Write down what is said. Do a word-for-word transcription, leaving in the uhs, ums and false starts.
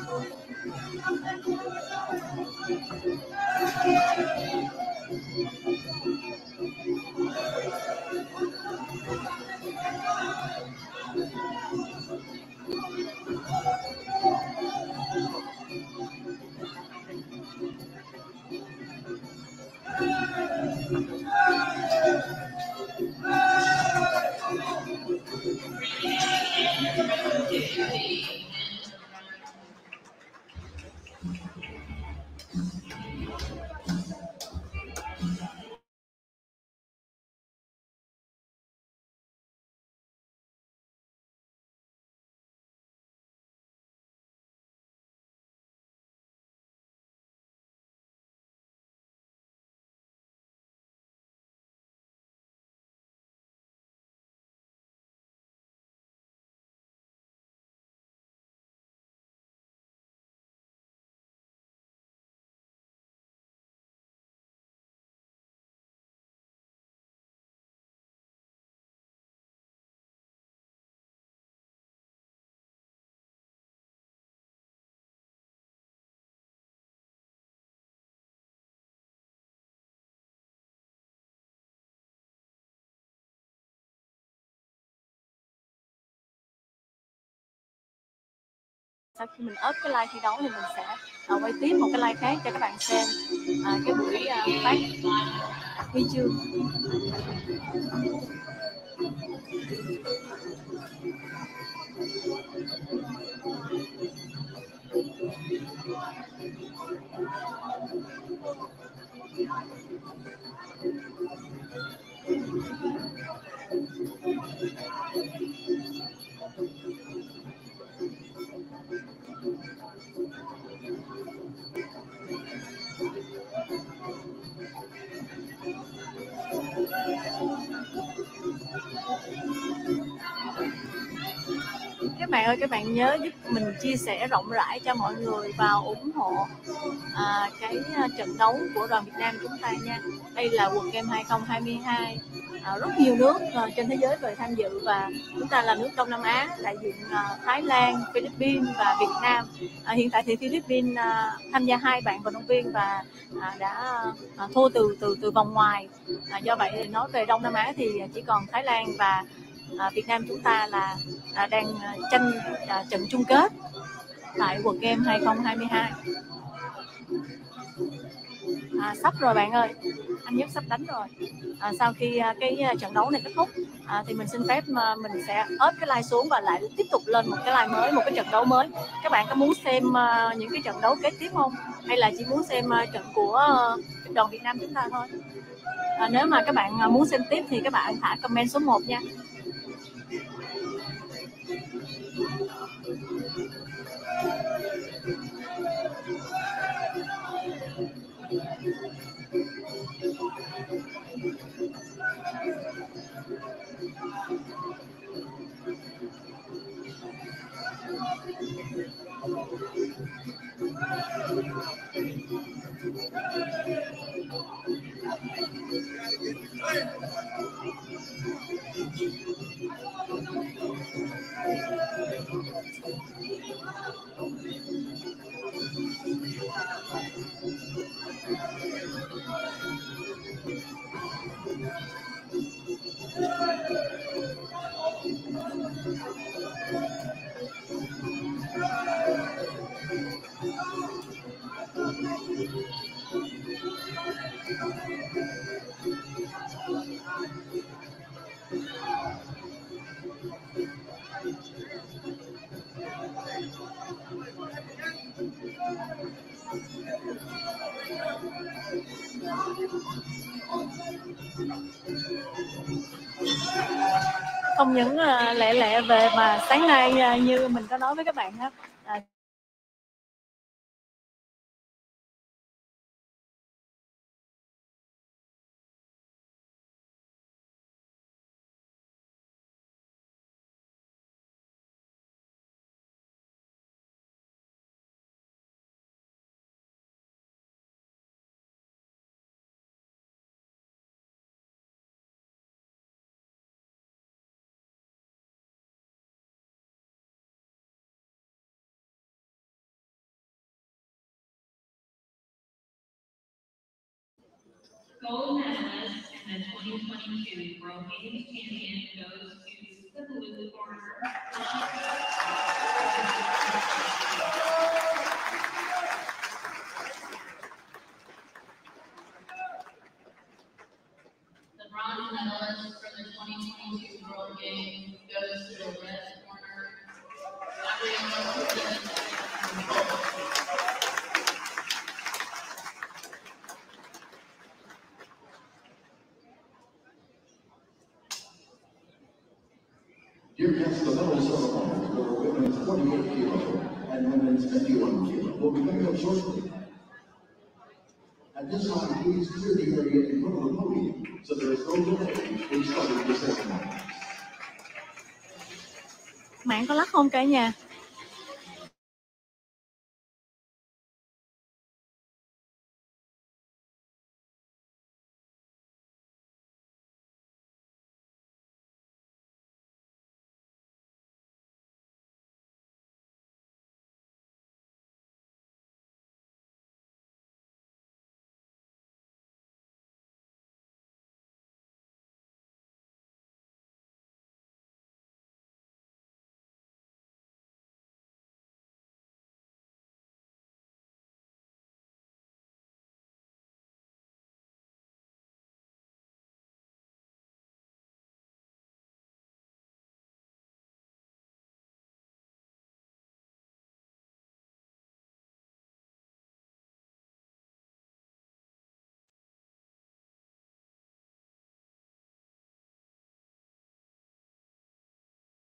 Sau khi mình up cái live thi đấu thì mình sẽ uh, quay tiếp một cái live khác cho các bạn xem uh, cái buổi uh, phát huy chương. Các bạn ơi, các bạn nhớ giúp mình chia sẻ rộng rãi cho mọi người vào ủng hộ à, cái trận đấu của đoàn Việt Nam chúng ta nha. Đây là World Game hai không hai hai, à, rất nhiều nước à, trên thế giới về tham dự và chúng ta là nước Đông Nam Á đại diện à, Thái Lan, Philippines và Việt Nam. À, hiện tại thì Philippines à, tham gia hai bạn vận động viên và à, đã à, thua từ từ từ vòng ngoài. À, do vậy thì nói về Đông Nam Á thì chỉ còn Thái Lan và À, Việt Nam chúng ta là à, đang à, tranh à, trận chung kết tại World Game hai không hai hai. À, sắp rồi bạn ơi, anh Nhất sắp đánh rồi. À, sau khi à, cái à, trận đấu này kết thúc à, thì mình xin phép mà mình sẽ ốp cái like xuống và lại tiếp tục lên một cái like mới, một cái trận đấu mới. Các bạn có muốn xem à, những cái trận đấu kế tiếp không? Hay là chỉ muốn xem à, trận của à, đoàn Việt Nam chúng ta thôi? À, nếu mà các bạn à, muốn xem tiếp thì các bạn thả comment số một nha. Không những uh, lẹ lẹ về mà sáng nay uh, như mình có nói với các bạn đó, uh, Gold medalist and the twenty twenty-two World Games champion goes to the blue corner. The bronze medalist for the twenty twenty-two World Games goes to the red corner. Here comes the medal ceremony for women's twenty-eight kilo and women's fifty-one kilo. Will be coming up shortly. At this time, please clear the area in front of the podium so there is no delay in starting the ceremony. Mạng có lắc không cả nhà?